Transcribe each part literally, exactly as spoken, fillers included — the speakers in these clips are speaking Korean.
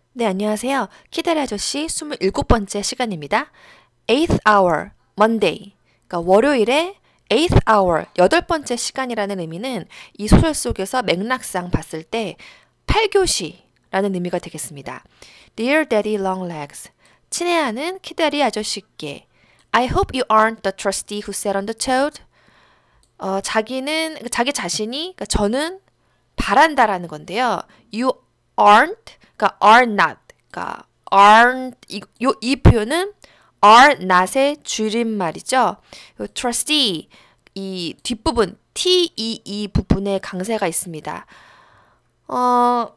네, 안녕하세요. 키다리 아저씨 스물일곱 번째 시간입니다. eighth hour, Monday. 그러니까 월요일에 eighth hour, 여덟 번째 시간이라는 의미는 이 소설 속에서 맥락상 봤을 때 팔 교시라는 의미가 되겠습니다. Dear Daddy Longlegs, 친애하는 키다리 아저씨께 I hope you aren't the trustee who sat on the toad. 어, 자기는, 자기 자신이, 그러니까 저는 바란다라는 건데요. You aren't, 그러니까 are not, 그러니까 aren't, 이, 요, 이 표현은 are not의 줄임말이죠. 요 trustee, 이 뒷부분, tee 부분에 강세가 있습니다. 어,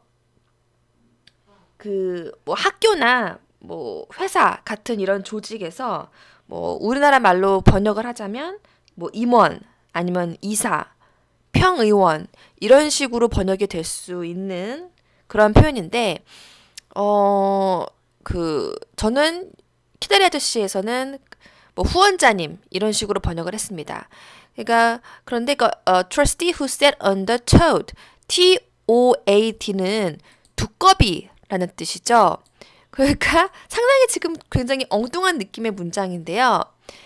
그, 뭐 학교나 뭐 회사 같은 이런 조직에서 뭐 우리나라 말로 번역을 하자면 뭐 임원 아니면 이사, 평의원 이런 식으로 번역이 될 수 있는 그런 표현인데 어, 그 저는 키다리 아저씨에서는 뭐 후원자님 이런 식으로 번역을 했습니다. 그러니까 그런데 그 어, trustee who sat on the toad, T O A D는 두꺼비라는 뜻이죠. 그러니까 상당히 지금 굉장히 엉뚱한 느낌의 문장인데요.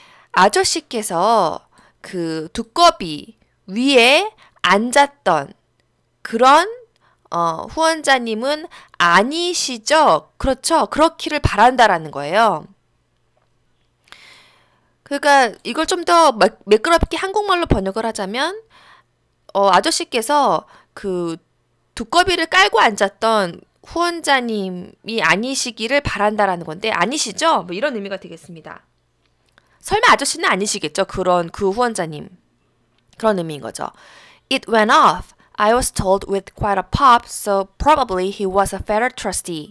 아저씨께서 그 두꺼비 위에 앉았던 그런 어, 후원자님은 아니시죠? 그렇죠. 그렇기를 바란다라는 거예요. 그러니까 이걸 좀 더 매끄럽게 한국말로 번역을 하자면 어, 아저씨께서 그 두꺼비를 깔고 앉았던 후원자님이 아니시기를 바란다라는 건데 아니시죠? 뭐 이런 의미가 되겠습니다. 설마 아저씨는 아니시겠죠? 그런 그 후원자님. 그런 의미인 거죠. It went off. I was told with quite a pop, so probably he was a federal trustee.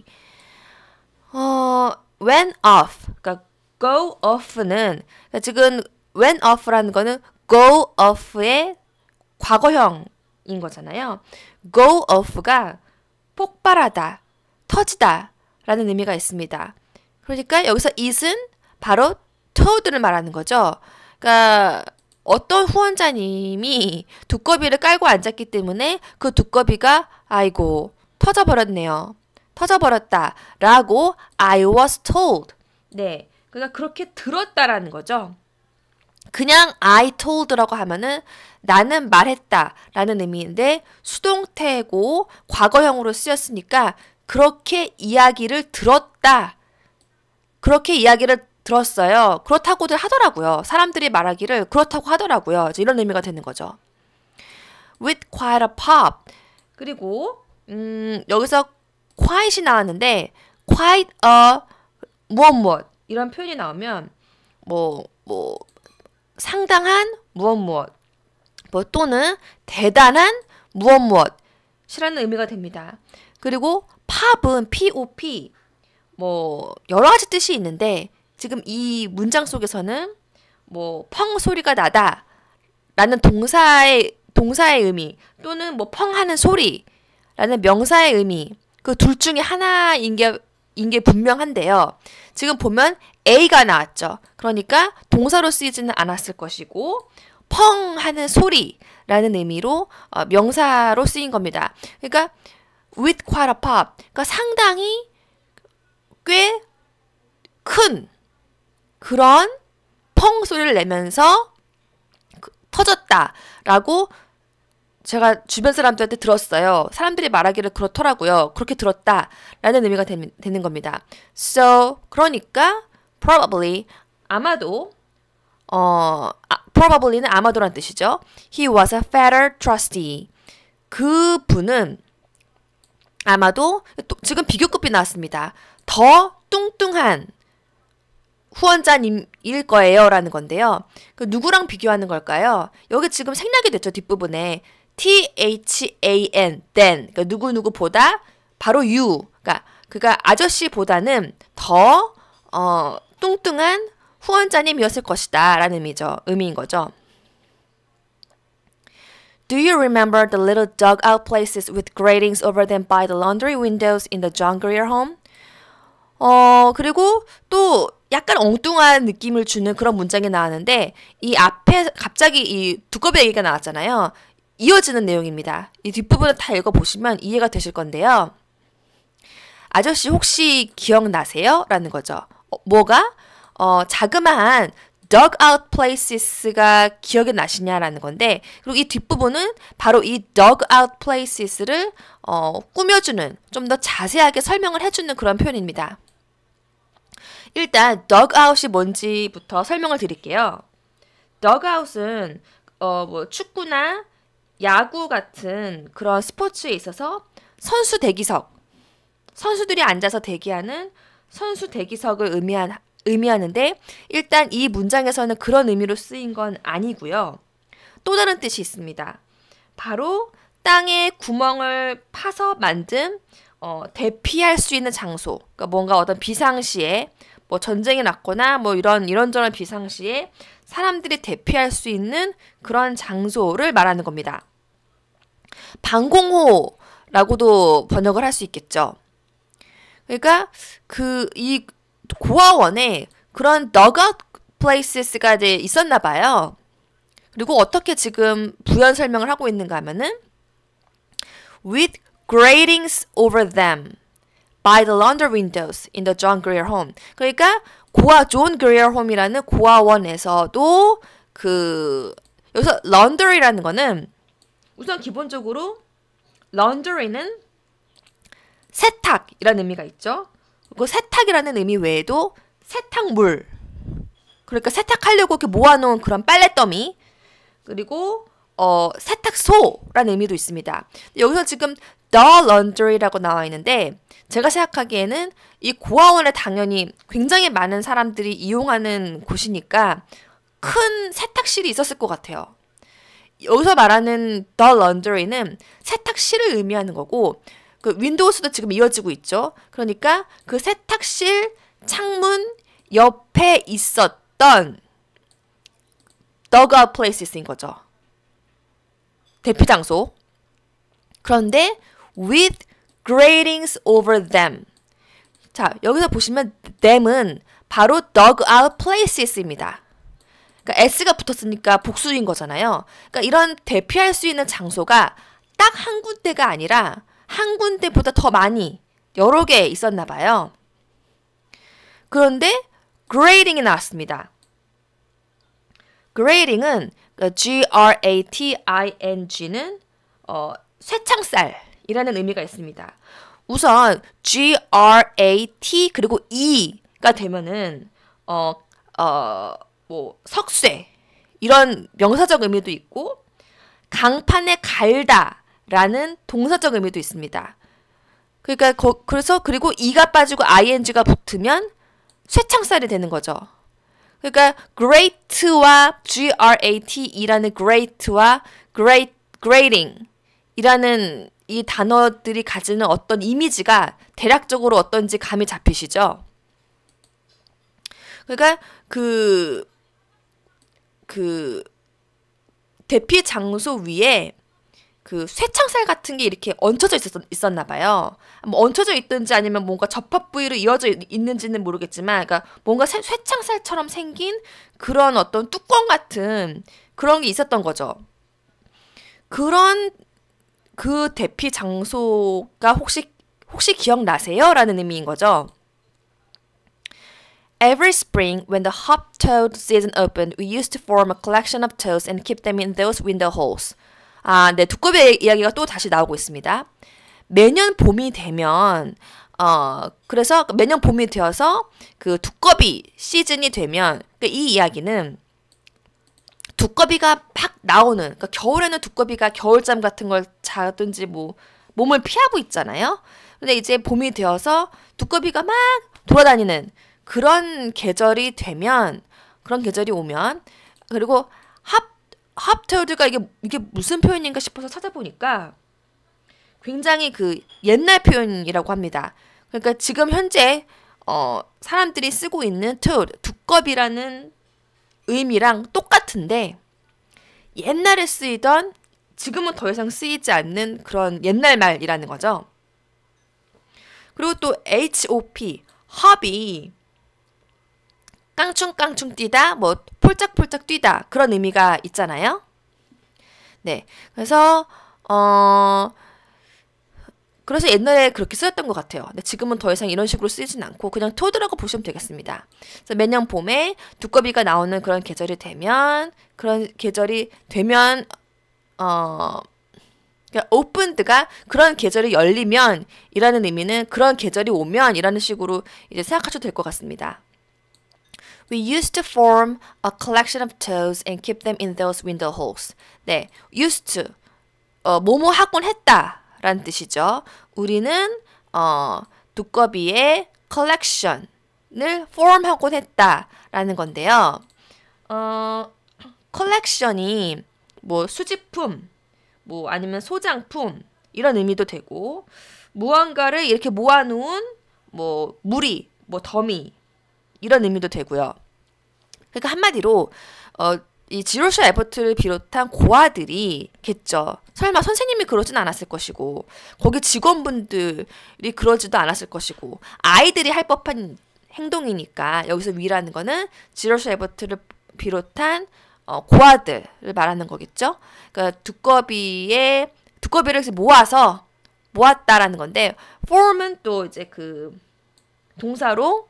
어, went off. 그러니까 go off는 그러니까 지금 went off라는 거는 go off의 과거형인 거잖아요. go off가 폭발하다, 터지다 라는 의미가 있습니다. 그러니까 여기서 it은 바로 toad를 말하는 거죠. 그러니까 어떤 후원자님이 두꺼비를 깔고 앉았기 때문에 그 두꺼비가 아이고 터져버렸네요. 터져버렸다 라고 I was told. 네, 그러니까 그렇게 들었다라는 거죠. 그냥 I told라고 하면은 나는 말했다 라는 의미인데 수동태고 과거형으로 쓰였으니까 그렇게 이야기를 들었다. 그렇게 이야기를 들었어요. 그렇다고들 하더라고요. 사람들이 말하기를 그렇다고 하더라고요. 이런 의미가 되는 거죠. With quite a pop. 그리고 음, 여기서 quiet이 나왔는데 quite a 무엇 무엇 이런 표현이 나오면 뭐 뭐 상당한 무엇 무엇 뭐 또는 대단한 무엇 무엇이라는 의미가 됩니다. 그리고 팝은 P-O-P 뭐 여러 가지 뜻이 있는데 지금 이 문장 속에서는 뭐 펑 소리가 나다 라는 동사의 동사의 의미 또는 뭐 펑하는 소리라는 명사의 의미 그 둘 중에 하나인 게, 인 게 분명한데요. 지금 보면 A가 나왔죠. 그러니까 동사로 쓰이지는 않았을 것이고 펑 하는 소리라는 의미로 어, 명사로 쓰인 겁니다. 그러니까 with quite a pop 그러니까 상당히 꽤 큰 그런 펑 소리를 내면서 그, 터졌다라고 제가 주변 사람들한테 들었어요. 사람들이 말하기를 그렇더라고요. 그렇게 들었다라는 의미가 되, 되는 겁니다. So 그러니까 probably 아마도 어 아, probably는 아마도란 뜻이죠. He was a federal trustee. 그 분은 아마도 또, 지금 비교급이 나왔습니다. 더 뚱뚱한 후원자님일 거예요 라는 건데요. 그 누구랑 비교하는 걸까요? 여기 지금 생략이 됐죠. 뒷부분에 T-H-A-N, then 그러니까 누구누구보다 바로 you 그러니까 그가 아저씨보다는 더 어, 뚱뚱한 후원자님이었을 것이다 라는 의미죠. 의미인 거죠. Do you remember the little dugout places with gratings over them by the laundry windows in the John Grier home? 어, 그리고 또 약간 엉뚱한 느낌을 주는 그런 문장이 나왔는데 이 앞에 갑자기 이 두꺼비 얘기가 나왔잖아요. 이어지는 내용입니다. 이 뒷부분을 다 읽어보시면 이해가 되실 건데요. 아저씨 혹시 기억나세요? 라는 거죠. 어, 뭐가? 어, 자그마한 dugout places가 기억이 나시냐라는 건데, 그리고 이 뒷부분은 바로 이 dugout places를 어, 꾸며주는, 좀 더 자세하게 설명을 해주는 그런 표현입니다. 일단 dugout이 뭔지부터 설명을 드릴게요. dugout은 어, 뭐 축구나 야구 같은 그런 스포츠에 있어서 선수 대기석, 선수들이 앉아서 대기하는 선수 대기석을 의미한, 의미하는데, 일단 이 문장에서는 그런 의미로 쓰인 건 아니고요. 또 다른 뜻이 있습니다. 바로 땅에 구멍을 파서 만든 어, 대피할 수 있는 장소. 그러니까 뭔가 어떤 비상시에 뭐 전쟁이 났거나 뭐 이런 이런저런 비상시에 사람들이 대피할 수 있는 그런 장소를 말하는 겁니다. 방공호라고도 번역을 할 수 있겠죠. 그러니까 그 이 고아원에 그런 dugout places가 이제 있었나 봐요. 그리고 어떻게 지금 부연 설명을 하고 있는가 하면은 with gratings over them by the laundry windows in the John Grier Home. 그러니까 고아 존 그리어 홈이라는 고아원에서도 그 여기서 laundry라는 거는 우선 기본적으로 laundry는 세탁이라는 의미가 있죠. 그리고 세탁이라는 의미 외에도 세탁물, 그러니까 세탁하려고 이렇게 모아놓은 그런 빨래더미, 그리고 어, 세탁소라는 의미도 있습니다. 여기서 지금 the laundry라고 나와 있는데, 제가 생각하기에는 이 고아원에 당연히 굉장히 많은 사람들이 이용하는 곳이니까 큰 세탁실이 있었을 것 같아요. 여기서 말하는 the laundry는 세탁실을 의미하는 거고, 그 윈도우스도 지금 이어지고 있죠. 그러니까 그 세탁실 창문 옆에 있었던 dugout places인 거죠. 대피 장소. 그런데 with gratings over them. 자, 여기서 보시면 them은 바로 dugout places입니다. 그러니까 s가 붙었으니까 복수인 거잖아요. 그러니까 이런 대피할 수 있는 장소가 딱 한 군데가 아니라 한 군데보다 더 많이 여러 개 있었나 봐요. 그런데 grading이 나왔습니다. grading은 G R A T I N G는 어, 쇠창살이라는 의미가 있습니다. 우선 G R A T 그리고 E가 되면은 어, 어, 뭐 석쇠 이런 명사적 의미도 있고, 강판에 갈다라는 동사적 의미도 있습니다. 그러니까 거, 그래서 그리고 E가 빠지고 ing가 붙으면 쇠창살이 되는 거죠. 그러니까 great와 G R A T E라는 great와 great, grading 이라는 이 단어들이 가지는 어떤 이미지가 대략적으로 어떤지 감이 잡히시죠? 그러니까 그, 그 대피 장소 위에 그 쇠창살 같은 게 이렇게 얹혀져 있었, 있었나 봐요. 뭐 얹혀져 있든지 아니면 뭔가 접합 부위로 이어져 있는지는 모르겠지만, 그러니까 뭔가 쇠, 쇠창살처럼 생긴 그런 어떤 뚜껑 같은 그런 게 있었던 거죠. 그런 그 대피 장소가 혹시 혹시 기억나세요? 라는 의미인 거죠. Every spring, when the hop-toad season opened, we used to form a collection of toads and keep them in those window holes. 아, 네, 두꺼비 이야기가 또 다시 나오고 있습니다. 매년 봄이 되면, 어, 그래서 매년 봄이 되어서 그 두꺼비 시즌이 되면, 그러니까 이 이야기는 두꺼비가 막 나오는, 그러니까 겨울에는 두꺼비가 겨울잠 같은 걸 자든지 뭐 몸을 피하고 있잖아요. 근데 이제 봄이 되어서 두꺼비가 막 돌아다니는 그런 계절이 되면, 그런 계절이 오면, 그리고 합 합토드가 이게 이게 무슨 표현인가 싶어서 찾아보니까 굉장히 그 옛날 표현이라고 합니다. 그러니까 지금 현재 어, 사람들이 쓰고 있는 toad, 두꺼비라는 의미랑 똑같은데, 옛날에 쓰이던, 지금은 더 이상 쓰이지 않는 그런 옛날 말이라는 거죠. 그리고 또 hop, hop이 깡충깡충 뛰다, 뭐 폴짝폴짝 뛰다 그런 의미가 있잖아요. 네, 그래서 어 그래서 옛날에 그렇게 쓰였던 것 같아요. 근데 지금은 더 이상 이런 식으로 쓰이진 않고 그냥 toad라고 보시면 되겠습니다. 그래서 매년 봄에 두꺼비가 나오는 그런 계절이 되면 그런 계절이 되면 어 그러니까 opened가 그런 계절이 열리면 이라는 의미는 그런 계절이 오면 이라는 식으로 이제 생각하셔도 될 것 같습니다. We used to form a collection of toads and keep them in those window holes. 네, used to 어, 뭐뭐 하곤 했다 라는 뜻이죠. 우리는 어, 두꺼비의 collection을 form하곤 했다 라는 건데요. 어, collection이 뭐 수집품, 뭐 아니면 소장품 이런 의미도 되고 무언가를 이렇게 모아놓은 뭐 무리, 뭐 더미 이런 의미도 되고요. 그러니까 한마디로 어, 이 지로샤 에버트를 비롯한 고아들이겠죠. 설마 선생님이 그러진 않았을 것이고 거기 직원분들이 그러지도 않았을 것이고 아이들이 할 법한 행동이니까 여기서 위라는 거는 지로샤 에버트를 비롯한 어, 고아들을 말하는 거겠죠. 그러니까 두꺼비의 두꺼비를 모아서 모았다라는 건데 form은 또 이제 그 동사로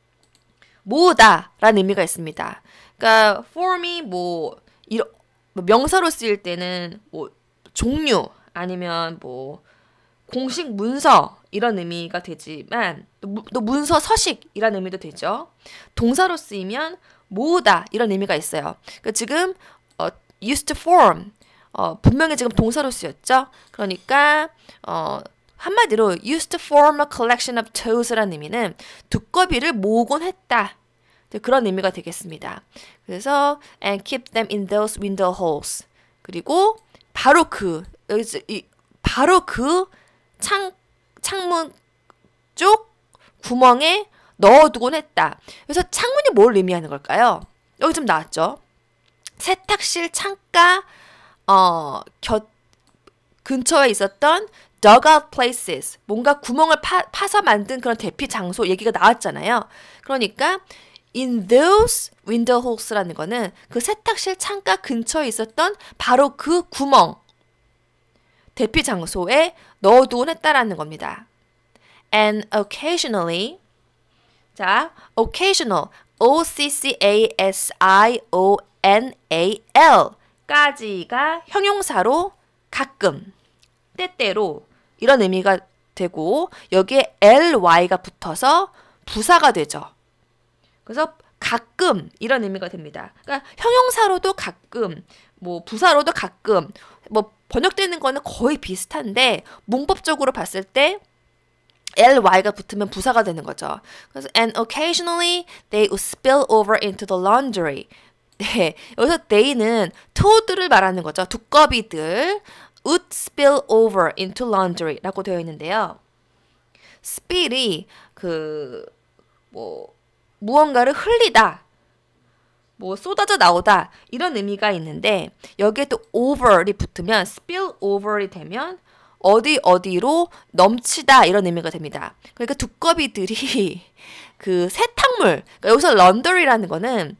모으다라는 의미가 있습니다. 그러니까 form이 뭐 이러, 명사로 쓰일 때는 뭐 종류 아니면 뭐 공식 문서 이런 의미가 되지만 또, 또 문서 서식이라는 의미도 되죠. 동사로 쓰이면 모으다 이런 의미가 있어요. 그러니까 지금 어, used to form 어, 분명히 지금 동사로 쓰였죠. 그러니까 어, 한마디로 used to form a collection of toads라는 의미는 두꺼비를 모으곤 했다. 그런 의미가 되겠습니다. 그래서 and keep them in those window holes. 그리고 바로 그 이, 바로 그 창, 창문 쪽 구멍에 넣어두곤 했다. 그래서 창문이 뭘 의미하는 걸까요? 여기 좀 나왔죠. 세탁실 창가 어, 곁 근처에 있었던 dugout places, 뭔가 구멍을 파, 파서 만든 그런 대피 장소 얘기가 나왔잖아요. 그러니까 in those window holes라는 거는 그 세탁실 창가 근처에 있었던 바로 그 구멍, 대피 장소에 넣어두곤 했다라는 겁니다. And occasionally, 자, occasional, O C C A S I O N A L 까지가 형용사로 가끔, 때때로 이런 의미가 되고 여기에 ly가 붙어서 부사가 되죠. 그래서 가끔 이런 의미가 됩니다. 그러니까 형용사로도 가끔, 뭐 부사로도 가끔, 뭐 번역되는 거는 거의 비슷한데 문법적으로 봤을 때 ly가 붙으면 부사가 되는 거죠. 그래서 and occasionally they would spill over into the laundry. 네, 여기서 they는 toad를 말하는 거죠. 두꺼비들 would spill over into laundry라고 되어 있는데요. spill이 그 뭐 무언가를 흘리다, 뭐 쏟아져 나오다 이런 의미가 있는데 여기에 또 over이 붙으면 spill over이 되면 어디 어디로 넘치다 이런 의미가 됩니다. 그러니까 두꺼비들이 그 세탁물, 그러니까 여기서 laundry라는 거는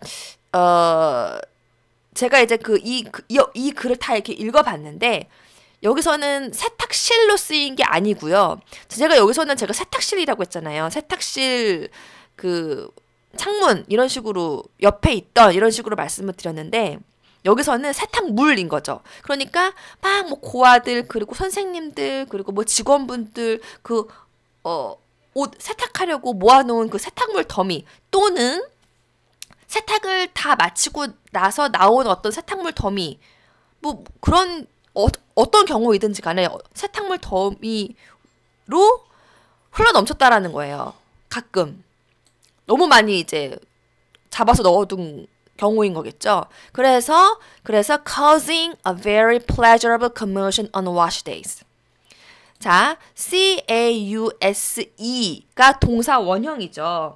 어 제가 이제 그 이 이, 이 글을 다 이렇게 읽어봤는데 여기서는 세탁실로 쓰인 게 아니고요. 제가 여기서는 제가 세탁실이라고 했잖아요. 세탁실 그 창문 이런 식으로 옆에 있던 이런 식으로 말씀을 드렸는데 여기서는 세탁물인 거죠. 그러니까 막 뭐 고아들 그리고 선생님들 그리고 뭐 직원분들 그 어 옷 세탁하려고 모아놓은 그 세탁물 더미 또는 세탁을 다 마치고 나서 나온 어떤 세탁물 더미 뭐 그런 어, 어떤 경우이든지 간에 세탁물 더미로 흘러 넘쳤다라는 거예요. 가끔. 너무 많이 이제 잡아서 넣어둔 경우인 거겠죠. 그래서 그래서 causing a very pleasurable commotion on wash days. 자, cause가 동사 원형이죠.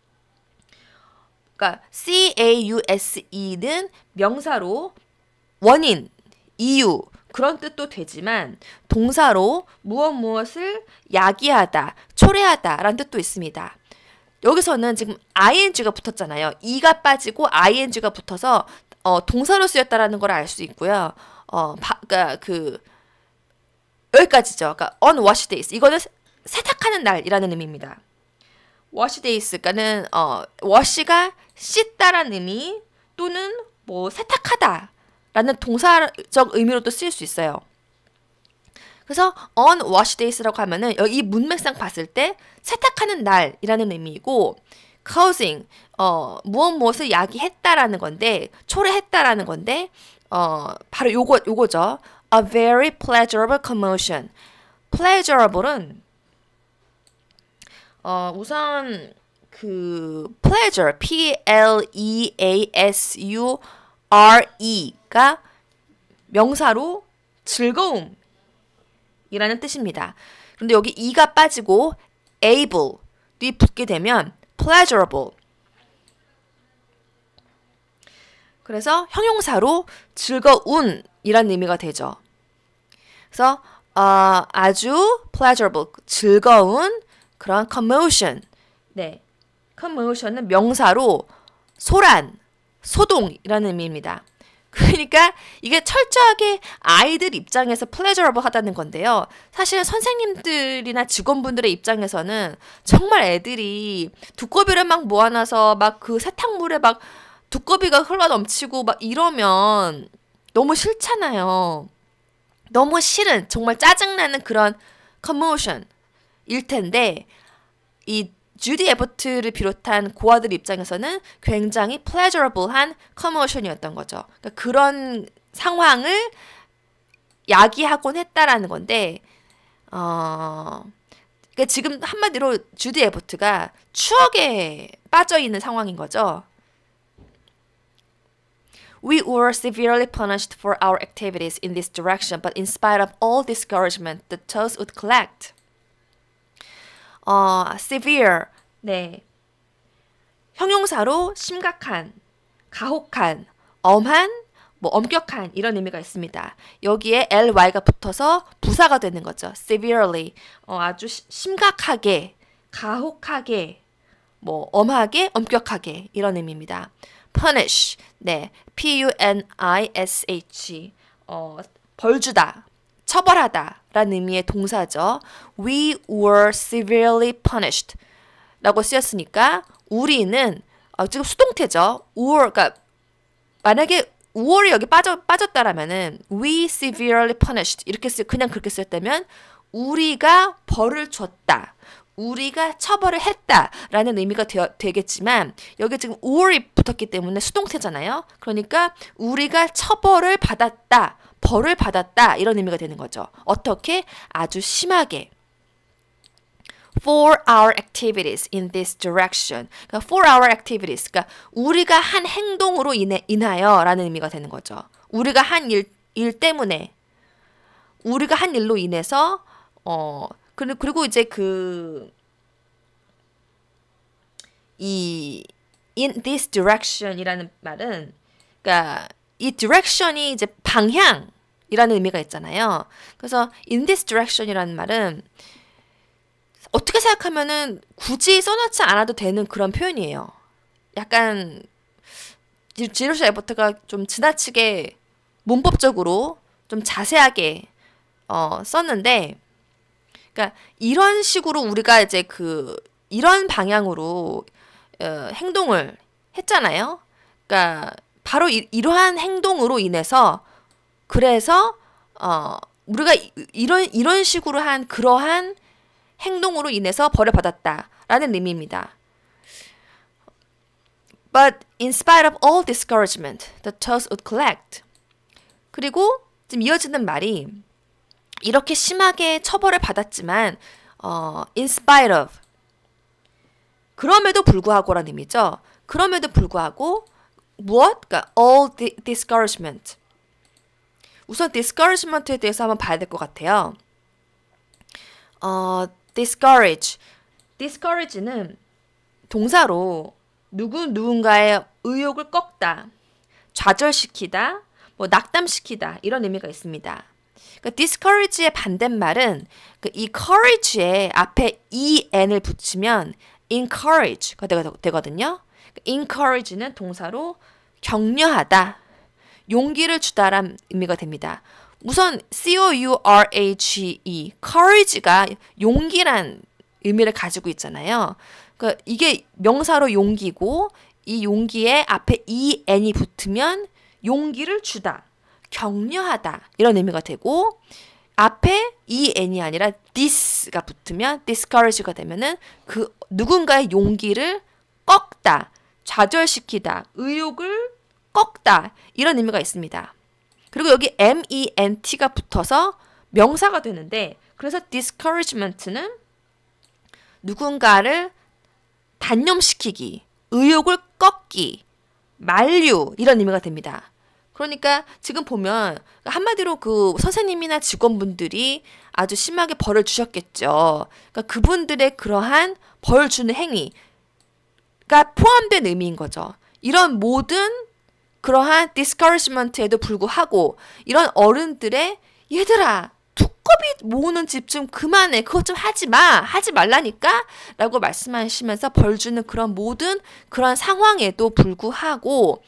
그러니까 cause는 명사로 원인, 이유 그런 뜻도 되지만 동사로 무엇 무엇을 야기하다, 초래하다라는 뜻도 있습니다. 여기서는 지금 ing가 붙었잖아요. e가 빠지고 ing가 붙어서 어, 동사로 쓰였다라는 걸 알 수 있고요. 어, 바, 그러니까 그 여기까지죠. 그러니까 on wash days. 이거는 세탁하는 날이라는 의미입니다. wash days, 그러니까는 어, wash가 씻다라는 의미 또는 뭐 세탁하다라는 동사적 의미로도 쓰일 수 있어요. 그래서 on wash days라고 하면은 이 문맥상 봤을 때 세탁하는 날이라는 의미이고 causing 어, 무엇 무엇을 야기했다라는 건데 초래했다라는 건데 어, 바로 요거 요거죠. A very pleasurable commotion. pleasurable은 어, 우선 그 pleasure, P L E A S U R E가 명사로 즐거움 이라는 뜻입니다. 그런데 여기 e가 빠지고 able이 붙게 되면 pleasurable. 그래서 형용사로 즐거운 이라는 의미가 되죠. 그래서 어, 아주 pleasurable, 즐거운 그런 commotion. 네, commotion은 명사로 소란, 소동이라는 의미입니다. 그러니까 이게 철저하게 아이들 입장에서 pleasurable 하다는 건데요. 사실 선생님들이나 직원분들의 입장에서는 정말 애들이 두꺼비를 막 모아놔서 막 그 세탁물에 막 두꺼비가 흘러 넘치고 막 이러면 너무 싫잖아요. 너무 싫은, 정말 짜증나는 그런 commotion 일 텐데 이 주디 에버트를 비롯한 고아들 입장에서는 굉장히 pleasurable한 commotion이었던 거죠. 그러니까 그런 상황을 야기하곤 했다라는 건데, 어, 그러니까 지금 한마디로 주디 에버트가 추억에 빠져 있는 상황인 거죠. We were severely punished for our activities in this direction, but in spite of all discouragement, the toes would collect. 어, severe, 네, 형용사로 심각한, 가혹한, 엄한, 뭐 엄격한 이런 의미가 있습니다. 여기에 ly가 붙어서 부사가 되는 거죠. severely, 어, 아주 시, 심각하게, 가혹하게, 뭐 엄하게, 엄격하게 이런 의미입니다. punish, 네, p-u-n-i-s-h, 어, 벌주다, 처벌하다 라는 의미의 동사죠. We were severely punished 라고 쓰였으니까 우리는 어, 지금 수동태죠. were, 그러니까 만약에 were이 여기 빠져, 빠졌다라면은 we severely punished 이렇게 쓰, 그냥 그렇게 쓰였다면 우리가 벌을 줬다, 우리가 처벌을 했다 라는 의미가 되어, 되겠지만 여기 지금 were이 붙었기 때문에 수동태잖아요. 그러니까 우리가 처벌을 받았다, 벌을 받았다 이런 의미가 되는 거죠. 어떻게? 아주 심하게. For our activities in this direction. 그러니까 for our activities. 그러니까 우리가 한 행동으로 인해, 인하여 라는 의미가 되는 거죠. 우리가 한 일, 일 때문에, 우리가 한 일로 인해서 어 그리고, 그리고 이제 그 이 in this direction이라는 말은 그러니까 이 direction이 이제 방향이라는 의미가 있잖아요. 그래서 in this direction이라는 말은 어떻게 생각하면은 굳이 써놓지 않아도 되는 그런 표현이에요. 약간 지로시 에버트가 좀 지나치게 문법적으로 좀 자세하게 어, 썼는데, 그러니까 이런 식으로 우리가 이제 그 이런 방향으로 어, 행동을 했잖아요. 그러니까 바로 이, 이러한 행동으로 인해서 그래서 어, 우리가 이, 이런 이런 식으로 한 그러한 행동으로 인해서 벌을 받았다라는 의미입니다. But in spite of all discouragement, the toes would collect. 그리고 지금 이어지는 말이 이렇게 심하게 처벌을 받았지만 어, in spite of 그럼에도 불구하고라는 의미죠. 그럼에도 불구하고 무엇? 그러니까 all discouragement. 우선 discouragement에 대해서 한번 봐야 될 것 같아요. 어, discourage. discourage는 동사로 누구 누군가의 의욕을 꺾다, 좌절시키다, 뭐 낙담시키다 이런 의미가 있습니다. 그러니까 discourage의 반대말은 그 이 courage의 앞에 en을 붙이면 encourage가 되거든요. encourage는 동사로 격려하다, 용기를 주다란 의미가 됩니다. 우선 C-O-U-R-A-G-E, courage가 용기란 의미를 가지고 있잖아요. 그러니까 이게 명사로 용기고 이 용기에 앞에 en이 붙으면 용기를 주다, 격려하다 이런 의미가 되고 앞에 en이 아니라 this가 붙으면 discourage가 되면은 그 누군가의 용기를 꺾다, 좌절시키다, 의욕을 꺾다 이런 의미가 있습니다. 그리고 여기 ment가 붙어서 명사가 되는데 그래서 discouragement는 누군가를 단념시키기, 의욕을 꺾기, 만류 이런 의미가 됩니다. 그러니까 지금 보면 한마디로 그 선생님이나 직원분들이 아주 심하게 벌을 주셨겠죠. 그러니까 그분들의 그러한 벌 주는 행위가 포함된 의미인 거죠. 이런 모든 그러한 discouragement에도 불구하고 이런 어른들의 얘들아 두꺼비 모으는 집 좀 그만해. 그것 좀 하지 마. 하지 말라니까 라고 말씀하시면서 벌 주는 그런 모든 그런 상황에도 불구하고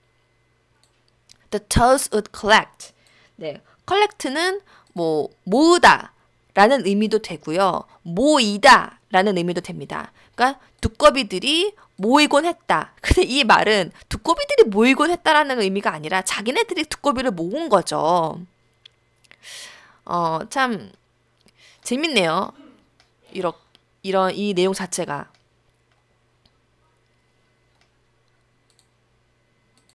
the toes would collect. 네, collect는 뭐 모으다 라는 의미도 되고요. 모이다 라는 의미도 됩니다. 그러니까 두꺼비들이 모이곤 했다. 근데 이 말은 두꺼비들이 모이곤 했다라는 의미가 아니라 자기네들이 두꺼비를 모은 거죠. 어, 참 재밌네요. 이런 이런 이 내용 자체가.